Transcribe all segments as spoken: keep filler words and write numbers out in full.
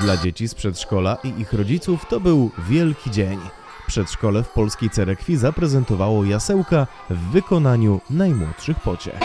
Dla dzieci z przedszkola i ich rodziców to był wielki dzień. Przedszkole w Polskiej Cerekwi zaprezentowało jasełka w wykonaniu najmłodszych pociech.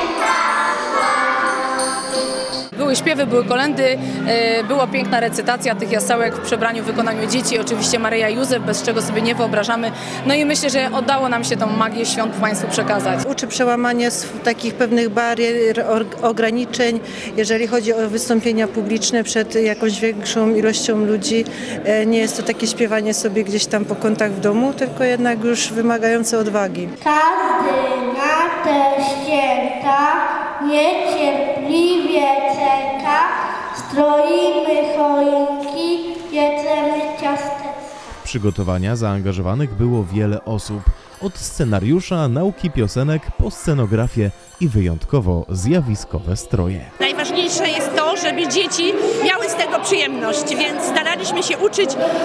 Były śpiewy, były kolędy, była piękna recytacja tych jasełek w przebraniu, w wykonaniu dzieci. Oczywiście Maryja i Józef, bez czego sobie nie wyobrażamy. No i myślę, że udało nam się tą magię świąt Państwu przekazać. Uczy przełamania takich pewnych barier, ograniczeń, jeżeli chodzi o wystąpienia publiczne przed jakąś większą ilością ludzi. Nie jest to takie śpiewanie sobie gdzieś tam po kątach w domu, tylko jednak już wymagające odwagi. Każdy na te święta niecierpliwie czeka, stroimy choinki, pieczemy ciasteczka. W przygotowania zaangażowanych było wiele osób. Od scenariusza, nauki piosenek, po scenografię i wyjątkowo zjawiskowe stroje. Najważniejsze jest to, żeby dzieci miały z tego przyjemność, więc staraliśmy się uczyć,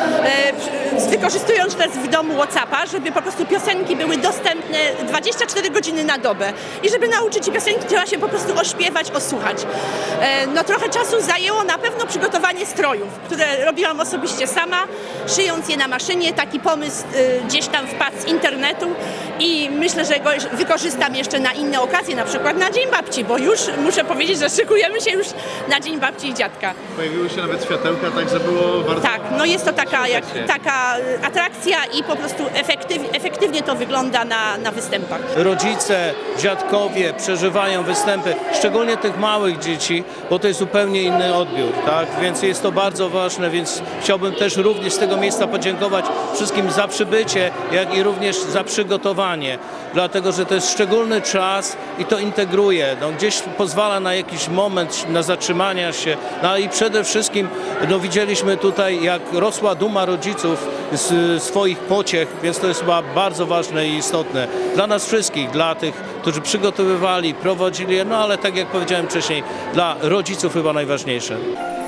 e, wykorzystując też w domu WhatsAppa, żeby po prostu piosenki były dostępne dwadzieścia cztery godziny na dobę. I żeby nauczyć piosenki, trzeba się po prostu ośpiewać, osłuchać. E, no trochę czasu zajęło na pewno przygotowanie strojów, które robiłam osobiście sama, szyjąc je na maszynie. Taki pomysł e, gdzieś tam wpadł z internetu i myślę, że go wykorzystam jeszcze na inne okazje, na przykład na Dzień Babci, bo już muszę powiedzieć, że szykujemy się już na Dzień Babci i Dziadka. Pojawiły się nawet światełka, także było bardzo... Tak, no jest to taka, jak, taka atrakcja i po prostu efektyw, efektywnie to wygląda na, na występach. Rodzice, dziadkowie przeżywają występy, szczególnie tych małych dzieci, bo to jest zupełnie inny odbiór, tak? Więc jest to bardzo ważne, więc chciałbym też również z tego miejsca podziękować wszystkim za przybycie, jak i również za przygotowanie, dlatego że to jest szczególny czas i to integruje, no, gdzieś pozwala na jakiś moment, na zatrzymania się, no i przede wszystkim no, widzieliśmy tutaj, jak rosła duma rodziców z swoich pociech, więc to jest chyba bardzo ważne i istotne dla nas wszystkich, dla tych, którzy przygotowywali, prowadzili, no ale tak jak powiedziałem wcześniej, dla rodziców chyba najważniejsze.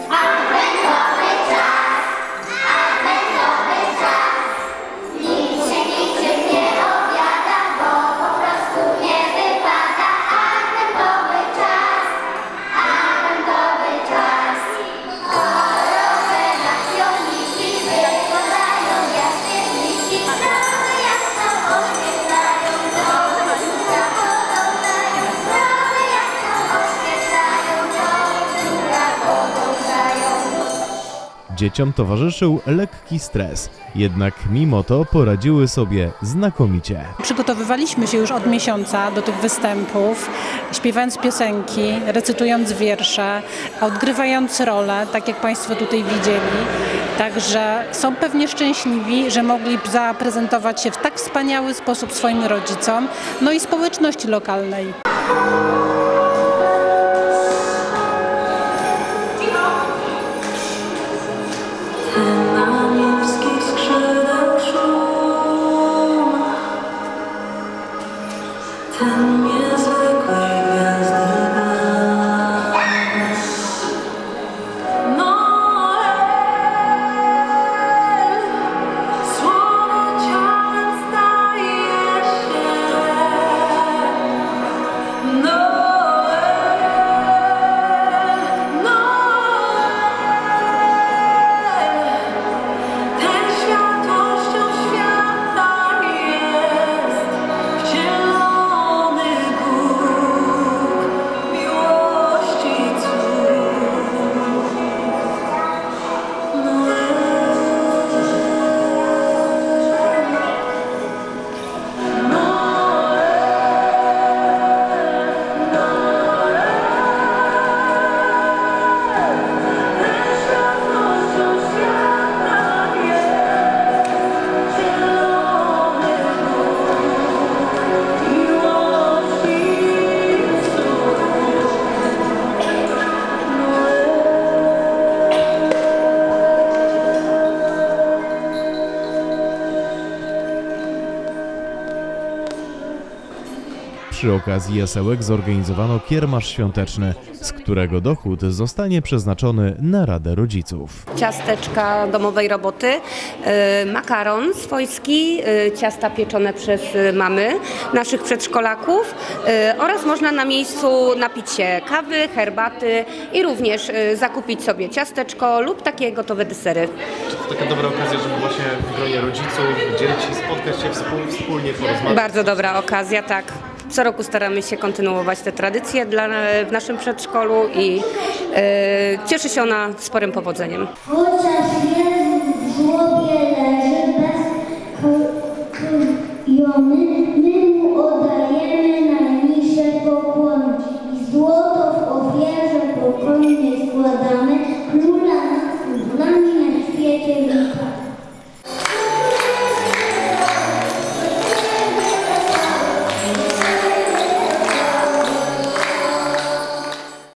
Dzieciom towarzyszył lekki stres, jednak mimo to poradziły sobie znakomicie. Przygotowywaliśmy się już od miesiąca do tych występów, śpiewając piosenki, recytując wiersze, odgrywając role, tak jak Państwo tutaj widzieli. Także są pewnie szczęśliwi, że mogli zaprezentować się w tak wspaniały sposób swoim rodzicom, no i społeczności lokalnej. Przy okazji jasełek zorganizowano kiermasz świąteczny, z którego dochód zostanie przeznaczony na Radę Rodziców. Ciasteczka domowej roboty, makaron swojski, ciasta pieczone przez mamy naszych przedszkolaków oraz można na miejscu napić się kawy, herbaty i również zakupić sobie ciasteczko lub takie gotowe desery. Czy to taka dobra okazja, żeby właśnie w gronie rodziców, dzieci spotkać się wspólnie, porozmawiać? Bardzo dobra okazja, tak. Co roku staramy się kontynuować te tradycje dla, w naszym przedszkolu i e, cieszy się ona sporym powodzeniem. Chociaż Jezus w żłobie leży bez krwiony,